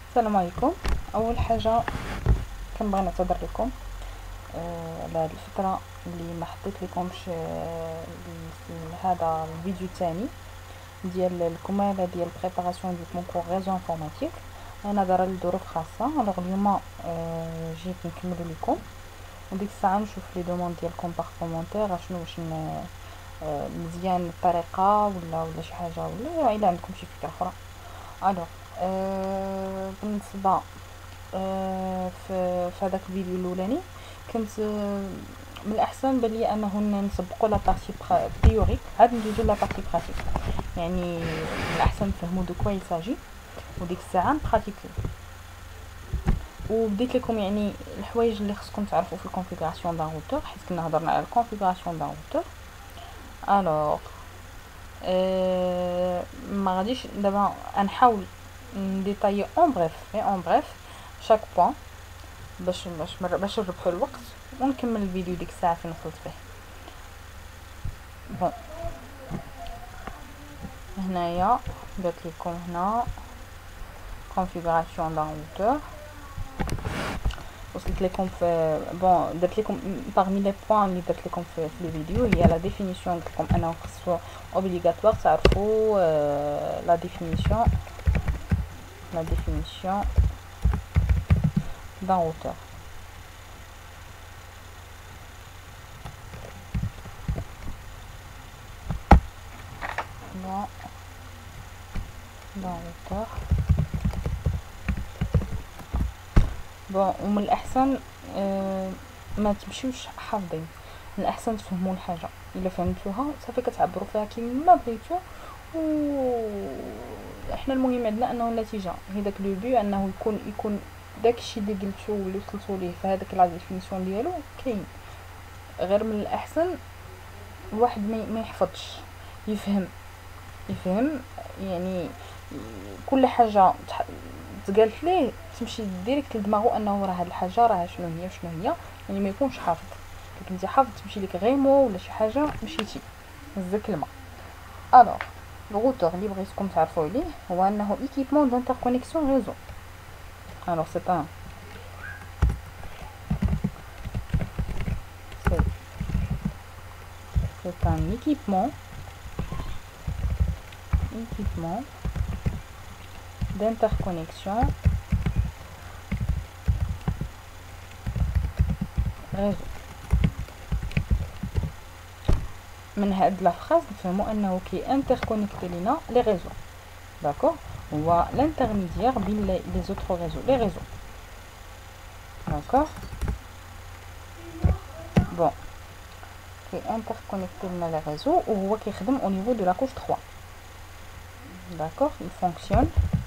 السلام عليكم. اول حاجه كنبغي نعتذر لكم على هاد الفتره اللي ما حطيت لكمش هذا الفيديو الثاني ديال الكماله ديال بريباراسيون دو كونكور ريزو انفورماتيك. انا دار لظروف خاصه. الوغ اليوم جيت نكملو لكم، وديك الساعه نشوف لي دوموند ديالكم باغ كومونتير شنو واش مزيان الطريقه ولا شي حاجه، ولا الا عندكم شي فكره اخرى. الوغ بالنسبه في هذاك الفيديو الاولاني كنت من الاحسن بان لي انه نسبقوا لا بارتي تيوريك، عاد ندوزو لا بارتي براتيك. يعني من الاحسن نفهموا دو كوا يساجي، وديك الساعه نبراتيكو. وبديت لكم يعني الحوايج اللي خصكم تعرفوا في الكونفيغوراسيون دان روتور، حيت كنا هضرنا على الكونفيغوراسيون دان روتور. الوغ ما غاديش دابا نحاول نديتايي اون بريف شاك بوين باش نربحوا الوقت ونكمل الفيديو ديك الساعه فين وصلت فيه. بون هنايا درت لكم هنا configuration d'un routeur. وصلت لكم في بون درت لكم parmi les points اللي درت لكم في الفيديو هي لا ديفينيسيون. قلت لكم انا خصو اوبليغاتوار تعرفوا لا ديفينيسيون d'un routeur. d'un routeur. بون ومن الاحسن ما تمشيوش حافظين، من الاحسن تفهموا الحاجه. الا فهمتوها صافي كتعبروا فيها كيما بغيتو، و احنا المهم عندنا انه النتيجه هي داك لو بي، انه يكون داكشي اللي قلتو واللي وصلتوا ليه في هذاك لا ديفينيسيون ديالو كاين. غير من الاحسن الواحد ما يحفظش، يفهم يعني كل حاجه تقالت ليه تمشي ديريكت لدماغو انه راه هاد الحاجه راه شنو هي، يعني ما يكونش حافظ. لكن انت حافظ تمشي لك غيمو ولا شي حاجه مشيتي هز كلمه. الوغ الروتور اللي بغيتكم تعرفوا عليه هو انه ايكيبمون دانتركونيكسيون ريزو. الوغ c'est un équipement d'interconnexion réseau. من هاد لا فراز نفهموا انه كي انتركونيكتي لينا لي ريزو، داكور، هو l'intermédiaire بين لي زوتر ريزو، لي ريزو، داكور. بون كي انتركونيكتي لنا لي ريزو وهو كيخدم au niveau de la couche 3، d'accord. il fonctionne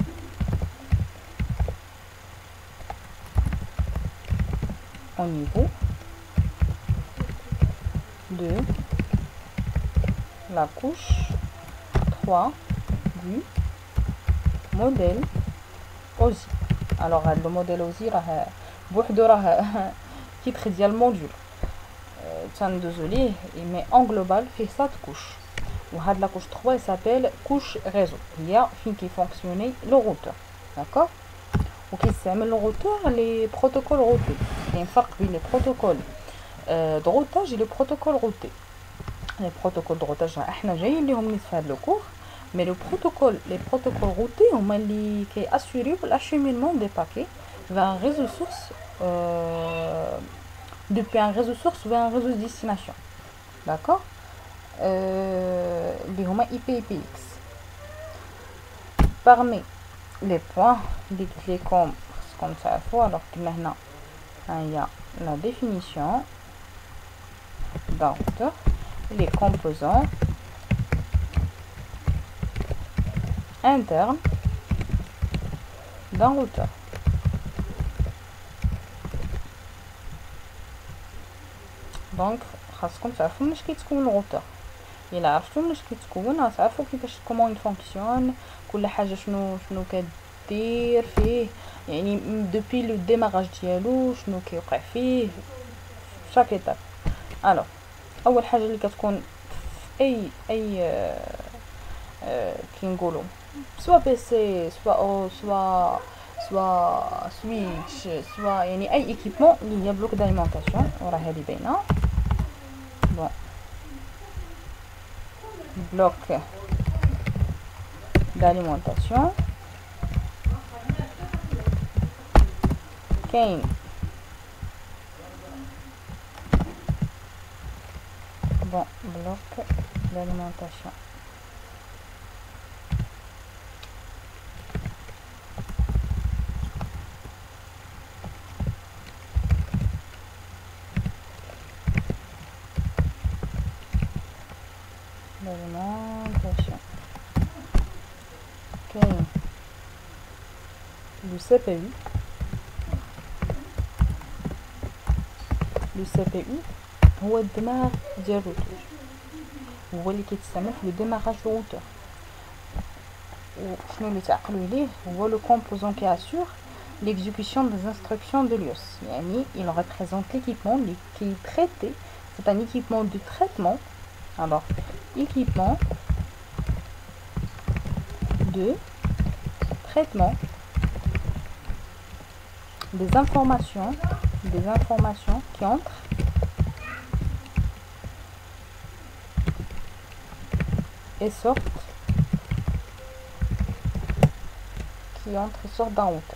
au niveau de la couche 3 du modèle OSI. alors هذا الموديل OSI راه بوحدو راه تيتر ديال الموديول تندوزو ليه، مي اون جلوبال فيه 7 كوش. وهاد لا كوش 3 سابيل كوش ريزو، هي فين كيفونكسيوني لو روتور، داكور. وكيستعمل لو روتور لي بروتوكول روتي. كاين فرق بين لي بروتوكول دو روتاج لي بروتوكول روتي. لي بروتوكول دو روتاج احنا جايين ليهم نيت في هاد لو كور، مي لي بروتوكول روتي هما اللي كي اسوريو l'acheminement des paquets vers un réseau source depuis un réseau source vers un réseau de destination, d'accord. اللي هما IPX. parmi les points اللي قلت لكم خصكم تعرفوا. alors كنا هنا هي la définition d'un routeur, les composants internes d'un routeur. دونك خاصكم تعرفوا مناش كيتكون الروتور. الا عرفتوا مناش كيتكون غتعرفوا كيفاش كومون يفونكسيون، كل حاجه شنو كدير فيه، يعني دوبي لو ديماراج ديالو شنو كيوقع فيه شاك ايتاب. الو اول حاجه اللي كتكون في اي كي نقولوا سوا بي سي سوا soit switch, soit يعني اي équipement اللي هي bloc d'alimentation. وراه هذه باينه. bon bloc d'alimentation. كاين bon bloc d'alimentation. L'alimentation. كاين le CPU. le CPU هو الدماغ ديال الروتور، هو اللي كيتستعمل في لو ديماراج دو روتور. وشنو اللي تعقلوا ليه؟ هو لو كومبوزون كي assure l'exécution des instructions de l'IOS. يعني il représente l'équipement qui est traité. C'est un équipement de traitement. Alors équipement de traitement des informations qui entrent et sortent d'un routeur.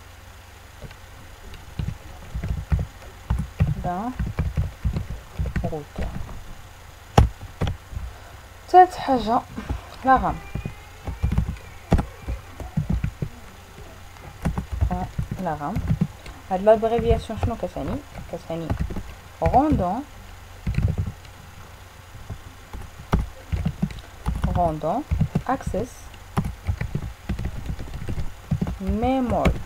ثالث حاجة لا رام. لا رام هاد لابريفياسيون شنو كتعني rendant access memory.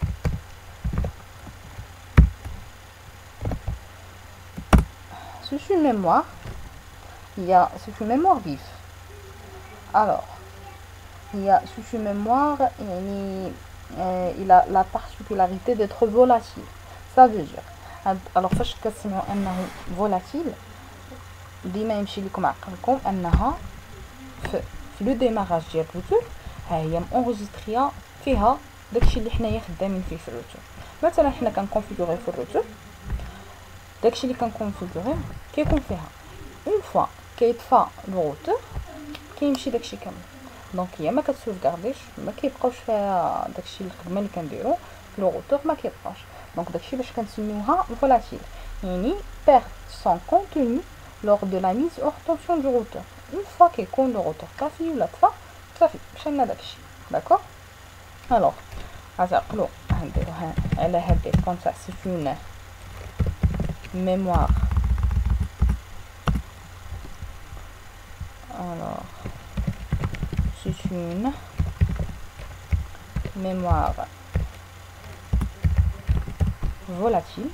C'est une mémoire. C'est une mémoire vive. Alors c'est une mémoire il a la particularité d'être volatile. Ça veut dire alors فاش كتسمعوا انه volatile ديما يمشي لكم عقلكم انها في لو ديماراج ديال الروتور ها هي مونغيستريا فيها داكشي اللي حنايا خدامين فيه في الروتور. مثلا حنا كنكونفيغوري في الروتور داكشي اللي كنكونفيغوري كيكون فيها اون فوا كيطفى الروتور كيمشي داكشي كامل. دونك هي ما كتسوفغارديش، ما كيبقاوش فيها داكشي الخدمه اللي كنديرو في الروتور ما كيبقاش. دونك داكشي باش كنسميوها فولاتيل، يعني perd son contenu lors de la mise hors tension du routeur. Une fois كيكون le routeur طافي ولا طفى صافي مشى داكشي. داكور alors غتعقلوا غنديروها على هاد كون ça c'est une mémoire. Alors c'est une mémoire volatile.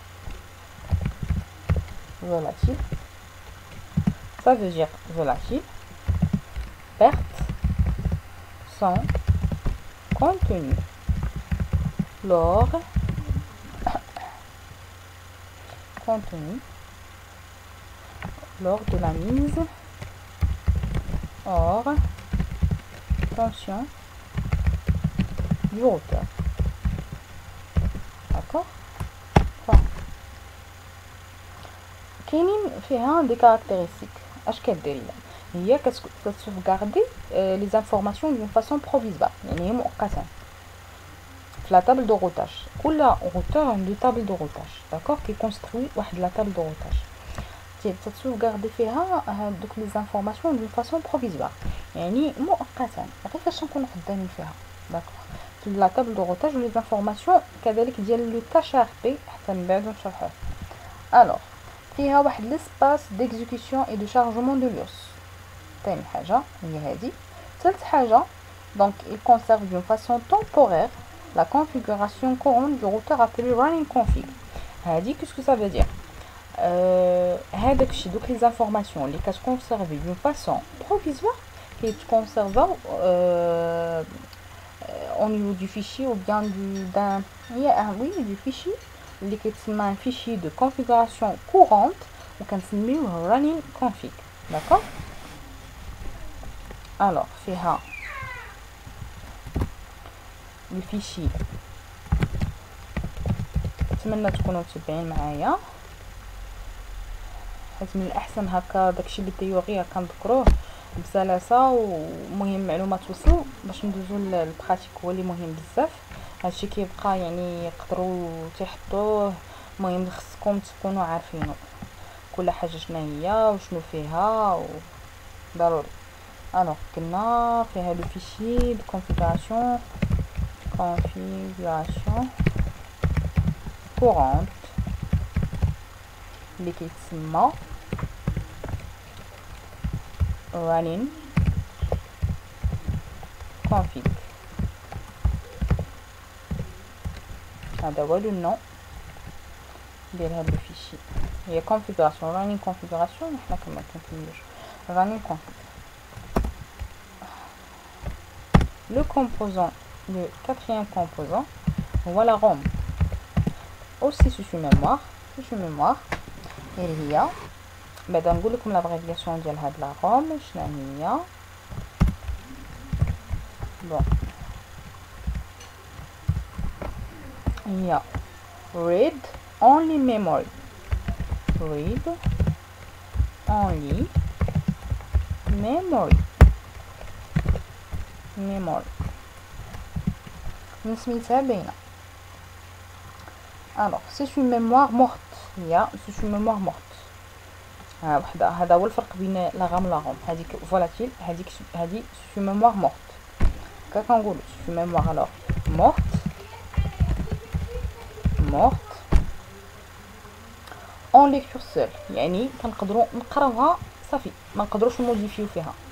Ça veut dire volatile perte son contenu lors de la mise hors tension du routeur. D'accord. كاينين فيها دي كارactéristiques اش كدير هي كتسوفغاردي لي زانفورماسيون دون فاصون بروفيزوار، يعني هي مؤقتا في لا تابل دو روتاج. كل روتور عنده تابل دو روتاج داكوغ كيكونستروي واحد لا تابل دو روتاج تسوفغاردي فيها هادوك لي زانفورماسيون دون فاصون بروفيزوار، يعني مؤقتا غير فاش نكونو خدامين فيها. داكوغ في لا تابل دو روتاج ولي زانفورماسيون كذلك ديال لو كاش ار بي حتى من بعد نشرحوه. الوغ فيها واحد ليسباس ديكزيكسيون اي دو شارجمون دو ليوس. تاني حاجه هي هادي. ثالث حاجه دونك il conserve d'une façon temporaire la configuration courante du routeur appelé running config. هادي qu'est-ce que ça veut dire هذاك الشيء دوك لي زانفورماسيون اللي كتكونسيرفي دون فاسون بروفيزوار كيتكونسيرفاو au niveau du fichier ou bien du fichier اللي كيتسمى fichier de configuration courante وكنسميوه running config. d'accord. alors فيها le fichier نتمنى تكونوا متابعين معايا، حيت من الاحسن هكا داكشي اللي تيوري كنذكروه بسلاسه، ومهم معلومات توصلوا باش ندوزو للبراتيك هو اللي مهم بزاف. هادشي كيبقى يعني يقدروا تيحطوه، المهم خصكم تكونوا عارفينه كل حاجه شنو هي وشنو فيها ضروري. الوغ قلنا فيها لو فيشي دو configuration courante اللي كيتسمى running config. هذا هو لو نو ديال هاد لو فيشي، هي configuration running configuration. حنا كما كنكملوش running config. Le composant, le quatrième composant, voilà ROM. Aussi sous mémoire, اللي هي بعدا نقول لكم لابريفياسيون ديال هاد لا ROM شنو هي. بون هي read only memory نسميتها باينه. alors c'est une mémoire morte. هي c'est une mémoire morte. وحده هذا هو الفرق بين لا غام ولا غوم. هذيك فولاتيل، هذه c'est une mémoire morte. كنقولوا c'est une mémoire alors morte en lecture seule، يعني كنقدروا نقراوها صافي، ما نقدروش نموديفيو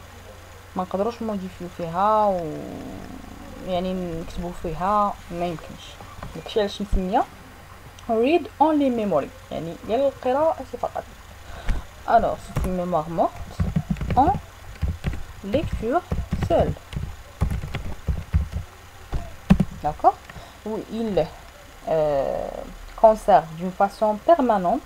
فيها يعني نكتبوا فيها ما يمكنش. داكشي علاش مسميه read only memory، يعني ديال القراءة فقط. alors c'est une mémoire morte en lecture seule. d'accord. où il conserve d'une façon permanente،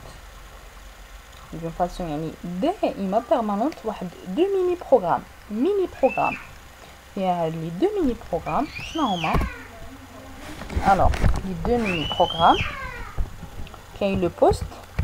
يعني دائمة permanente واحد دو ميني بروغرام. فيها هاد لي دو ميني بروغرام شنو هما؟ alors لي دو ميني بروغرام كاين لو post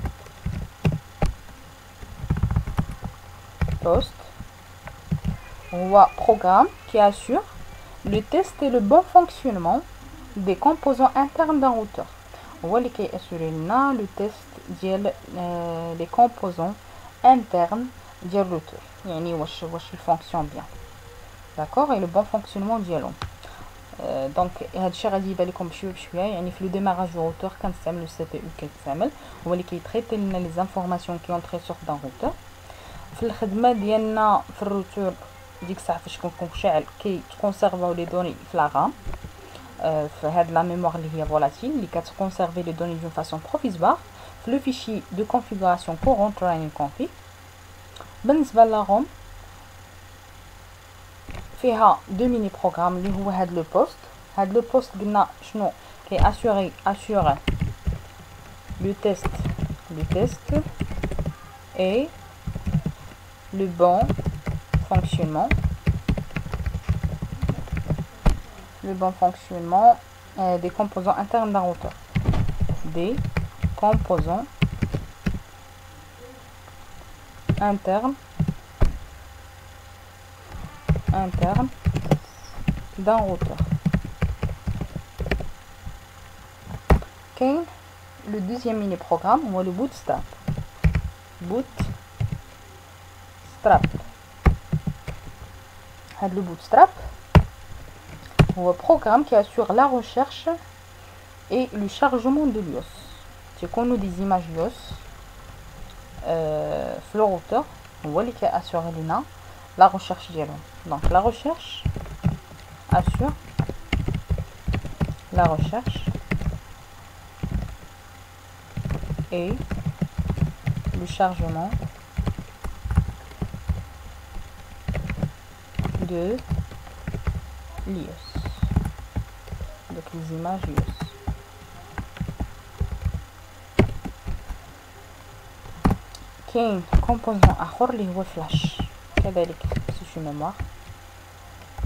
هو programme qui assure le test et le bon fonctionnement des composants internes d'un routeur. هو اللي كيأسوري لنا لو تيست ديال لي كومبوزون انترن ديال الروتور، يعني واش الفونكسيون بيان. داكوغ اي لو بون فونكسيونمون ديالهم. دونك هادشي غادي يبان لكم بشويه يعني في لو ديماراج دو روتور كنستعملو السي بي او، كيتعمل هو اللي كيتريتي لنا لي زانفورماسيون كي اونطري سور دان روتور. في الخدمه ديالنا في الروتور ديك الساعه فاش كنكون شاعل كيتكونسيرفاو لي دوني في لا رام، في هاد لا ميموار اللي هي فولاتيل اللي كتكونسيرفي لي دوني دون فاسون بروفيزوار في لو فيشي دو كونفيغوراسيون كورونت رانين كونفيغ. بالنسبه لا روم فيها دو ميني بروغرام اللي هو هاد لو بوست قلنا شنو كي اسوري لو تيست et le bon fonctionnement des composants internes d'un routeur. Des composants internes d'un routeur. Qu'est le deuxième mini-programme ou le bootstrap. Le bootstrap est un programme qui assure la recherche et le chargement de l'IOS. C'est qu'on a des images IOS sur le routeur, qui assure la recherche d'IOS. Donc la recherche assure la recherche et le chargement de l'IOS, donc les images IOS. كاين كومبوزون اخر اللي هو فلاش، كذلك سيشو ميموار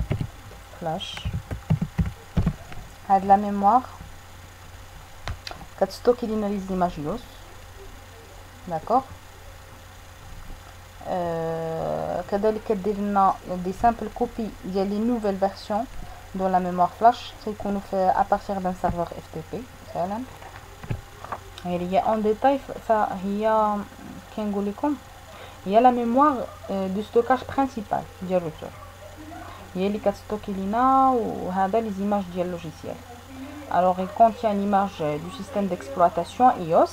فلاش. هاد لا ميموار كتستوكي لينا لي زيماج يوس. داكوغ. كذلك كدير لنا دي سامبل كوبي ديال لي نوفيل فيرسيون دو لا ميموار فلاش تيكونوا في ابارتيغ دان سيرفور اف تي بي مثلا. هي اون ديتاي فهي كنقول لكم هي لا ميموار دو ستوكاج برينسيبال ديال الروتور، هي اللي كتستوكي لينا وهذا لي زيماج ديال اللوجيسيال. alors il contient l'image du système d'exploitation iOS.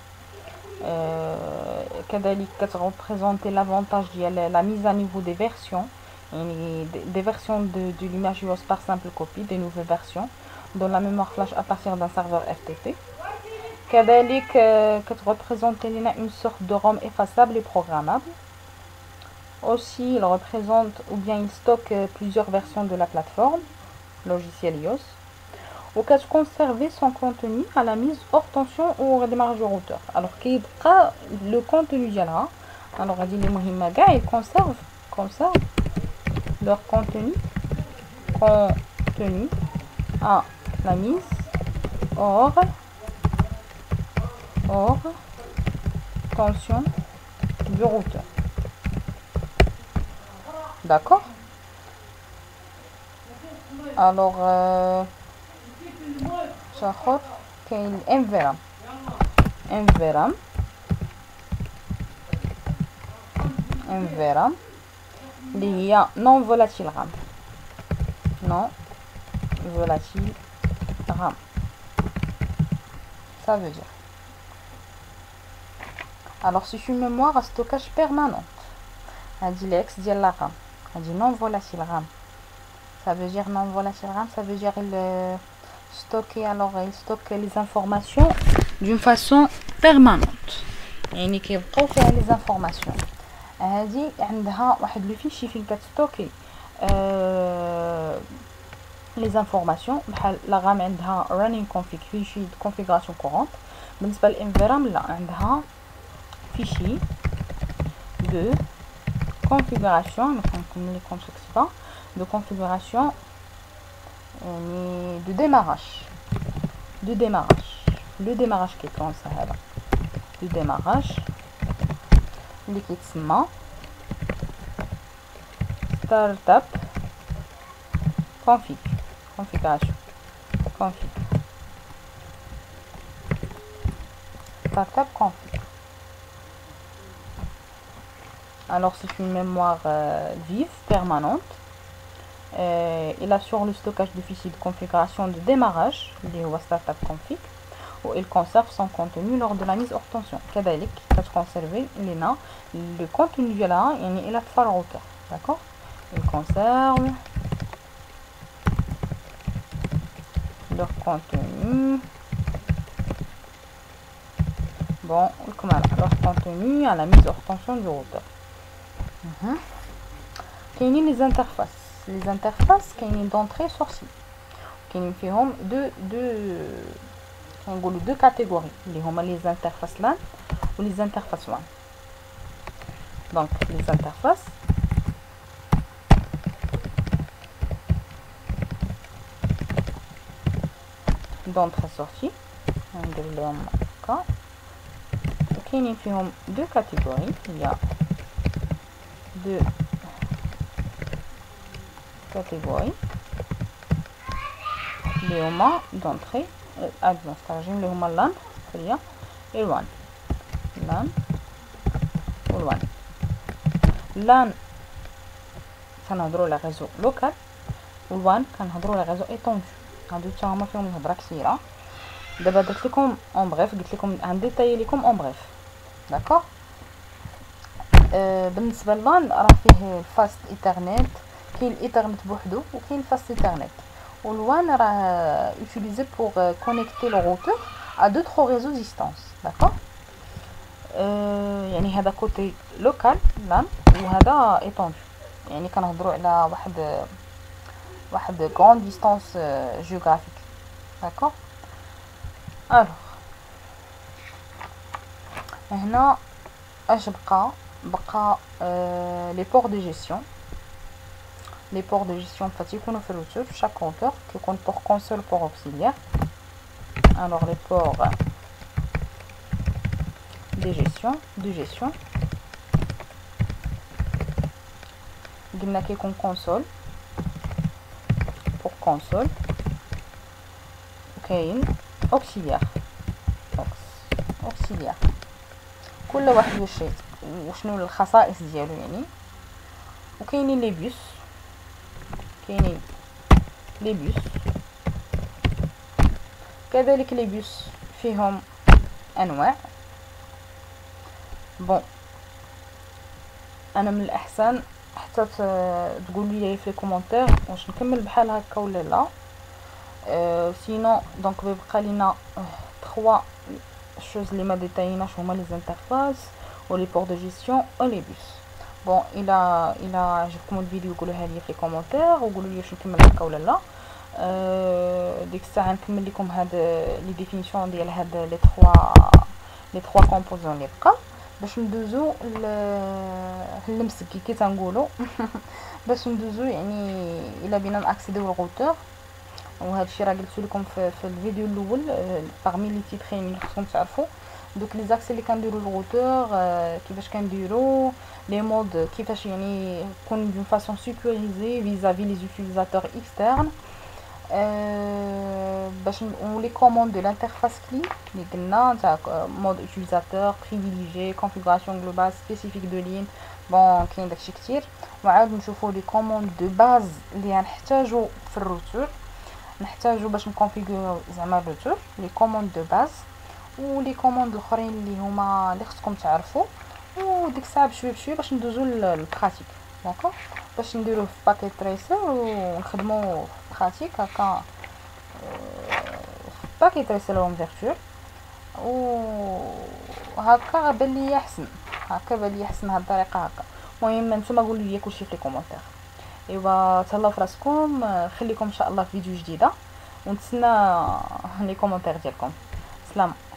كذلك كتريبريزونتي l'avantage ديال la mise à niveau des versions, des versions de l'image iOS par simple copie, des nouvelles versions dans la mémoire flash à partir d'un serveur FTP. كذلك كتريبريزونتي لنا une sorte de ROM effaçable et programmable. Aussi, il représente ou bien il stocke plusieurs versions de la plateforme logiciel iOS. Ou qu'à conserver son contenu à la mise hors tension ou au redémarrage du routeur. Alors qu'il le contenu ديالها. Alors غادي لي مهمه كاع ils conservent leur contenu à la mise hors tension du routeur. D'accord. Alors شاخر كاين انفيرام اللي هي نون فولاتيل رام. Ça veut dire alors c'est une mémoire à stockage permanente. هادي l'ex ديال la RAM. هادي non volatile RAM. Ça veut dire non volatile RAM, ça veut dire il stocke les informations d'une façon permanente. يعني كيبقاو فيها les informations. هذه عندها واحد لو فيشي فين كتستوكي les informations بحال لا غام عندها running config فيشي configuration courante. بالنسبه للانفيرام لا عندها فيشي de configuration نكمل لكم شكسبا de configuration de démarrage le démarrage qui est هذا le démarrage اللي كيتسمى startup configuration startup config. Alors c'est une mémoire vive permanente. Il assure le stockage de fichiers de configuration de démarrage, les startup config, où il conserve son contenu lors de la mise hors tension. كذلك كتconserver لنا le contenu ديالها يعني إلى طفى الروتر. D'accord. Il conserve leur contenu. Bon, leur contenu à la mise hors tension du routeur. كاينين les interfaces كاينين d'entrée sortie كاينين فيهم كنقولوا deux catégories اللي هما les interfaces LAN ou les interfaces WAN. donc les interfaces d'entrée sortie ندير لهم هكا كاينين فيهم deux catégories. il y a deux catégories اللي هما d'entrée administration اللي هما LAN هي الوان LAN والوان. LAN كنهضروا على ريزو لوكال والوان كنهضروا على ريزو ايطوندو. هادو حتى هما فيهم الهضره كثيره. دابا درت لكم اون بريف قلت لكم غنديتاي لكم اون بريف. داكوغ. بالنسبه للان راه فيه الفاست ايثرنت، كاين الايثرنت بوحدو وكاين الفاست ايثرنت. والوان راه utilisé pour connecter le routeur à d'autres réseaux distance. d'accord. يعني هذا كوتي لوكال لان وهذا ايطوندو. يعني كنهضروا على واحد grande distance géographique. d'accord. alors هنا اش بقى les ports de gestion. les ports de gestion يكونوا في الروتور. chaque routeur كيكون port console port auxiliaire. alors les ports gestion قلنا كيكون console pour console وكاين auxiliaire كل واحد وشنو الخصائص ديالو يعني. وكاينين لي بوس كذلك لي بوس فيهم انواع. بون انا من الاحسن حتى تقولوا لي في الكومونتير واش نكمل بحال هكا ولا لا. سينو دونك بيبقى لينا 3 choses اللي ما ديتايناش هما لي زانترفاس و لي بور دو جيستيون و لي بوس. بون الى عجبكم الفيديو قولوها لي في الكومونتير وقولوا لي واش نكمل هكا ولا لا. ديك الساعه نكمل لكم هاد لي ديفينيسيون ديال هاد لي 3 كومبوزون اللي بقى باش ندوزو للمسكي كي تنقولوا باش ندوزو يعني الا بينا ناكسيديو الروتور. وهذا الشيء راه قلت لكم في الفيديو الاول باغمي لي تيترين اللي خصكم تعرفوا دوك لي زاكس اللي كنديروا الروتور كيفاش كنديروا لي مود كيفاش يعني يكون دون فاسون سيكوريزي فيزافي لي يوتيليزاتور اكسترن باش لي كوموند دو لانترفاس كلي اللي قلنا تاع مود يوتيليزاتور بريفيليجي كونفيغوراسيون جلوبال سبيسيفيك دو لين. بون كاين داكشي كتير. وعاود نشوفوا لي كوموند دو باز اللي غنحتاجو في الروتور نحتاجو باش نكونفيغوريو زعما الروتور لي كوموند دو باز ولي كوموند الاخرين اللي هما اللي خصكم تعرفوا. وديك الساعه بشويه باش ندوزو للبراتيك داكوغ باش نديروه في باكيت تريسر ونخدمو في براتيك هكا في باكيت تريسر اون فيرتوال. وهكا بان لي احسن هاد الطريقه هكا. المهم نتوما قولوا لي كلشي في لي كومونتير. ايوا تهلاو في راسكم خليكم ان شاء الله في فيديو جديده ونتسنى لي كومونتير ديالكم. سلام.